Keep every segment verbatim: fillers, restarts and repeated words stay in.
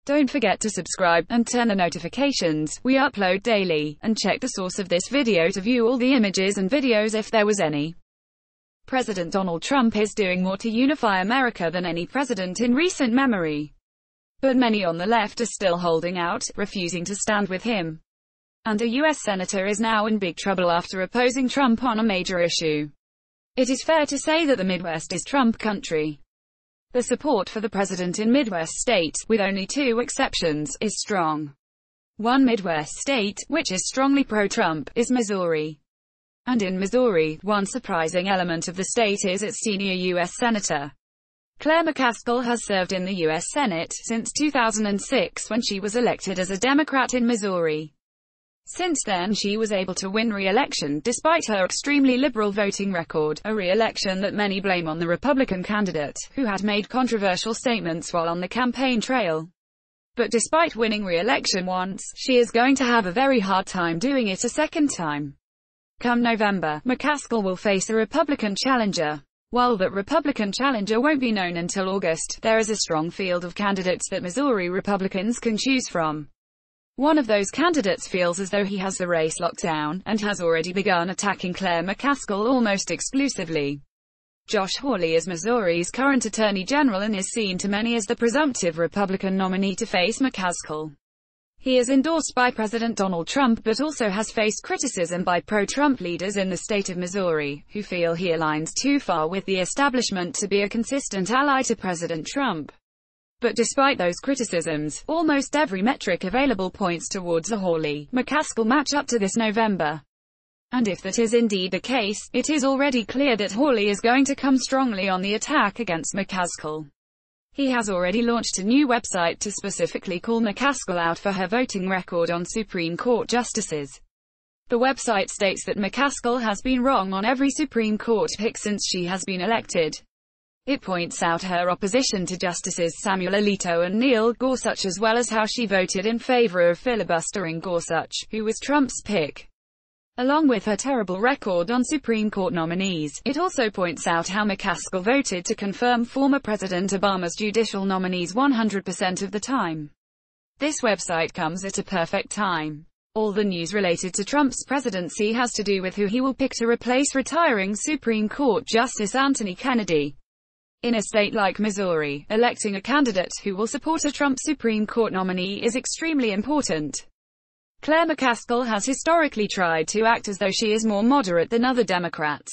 Don't forget to subscribe, and turn on notifications. We upload daily, and check the source of this video to view all the images and videos if there was any. President Donald Trump is doing more to unify America than any president in recent memory. But many on the left are still holding out, refusing to stand with him. And a U S senator is now in big trouble after opposing Trump on a major issue. It is fair to say that the Midwest is Trump country. The support for the president in Midwest states, with only two exceptions, is strong. One Midwest state, which is strongly pro-Trump, is Missouri. And in Missouri, one surprising element of the state is its senior U S Senator. Claire McCaskill has served in the U S Senate since two thousand six when she was elected as a Democrat in Missouri. Since then she was able to win re-election despite her extremely liberal voting record, a re-election that many blame on the Republican candidate, who had made controversial statements while on the campaign trail. But despite winning re-election once, she is going to have a very hard time doing it a second time. Come November, McCaskill will face a Republican challenger. While that Republican challenger won't be known until August, there is a strong field of candidates that Missouri Republicans can choose from. One of those candidates feels as though he has the race locked down, and has already begun attacking Claire McCaskill almost exclusively. Josh Hawley is Missouri's current Attorney General and is seen to many as the presumptive Republican nominee to face McCaskill. He is endorsed by President Donald Trump but also has faced criticism by pro-Trump leaders in the state of Missouri, who feel he aligns too far with the establishment to be a consistent ally to President Trump. But despite those criticisms, almost every metric available points towards a Hawley-McCaskill matchup to this November. And if that is indeed the case, it is already clear that Hawley is going to come strongly on the attack against McCaskill. He has already launched a new website to specifically call McCaskill out for her voting record on Supreme Court justices. The website states that McCaskill has been wrong on every Supreme Court pick since she has been elected. It points out her opposition to Justices Samuel Alito and Neil Gorsuch, as well as how she voted in favor of filibustering Gorsuch, who was Trump's pick. Along with her terrible record on Supreme Court nominees, it also points out how McCaskill voted to confirm former President Obama's judicial nominees one hundred percent of the time. This website comes at a perfect time. All the news related to Trump's presidency has to do with who he will pick to replace retiring Supreme Court Justice Anthony Kennedy. In a state like Missouri, electing a candidate who will support a Trump Supreme Court nominee is extremely important. Claire McCaskill has historically tried to act as though she is more moderate than other Democrats.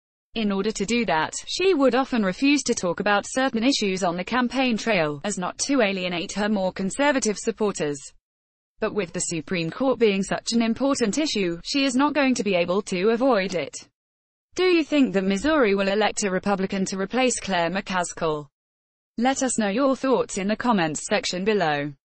In order to do that, she would often refuse to talk about certain issues on the campaign trail, as not to alienate her more conservative supporters. But with the Supreme Court being such an important issue, she is not going to be able to avoid it. Do you think that Missouri will elect a Republican to replace Claire McCaskill? Let us know your thoughts in the comments section below.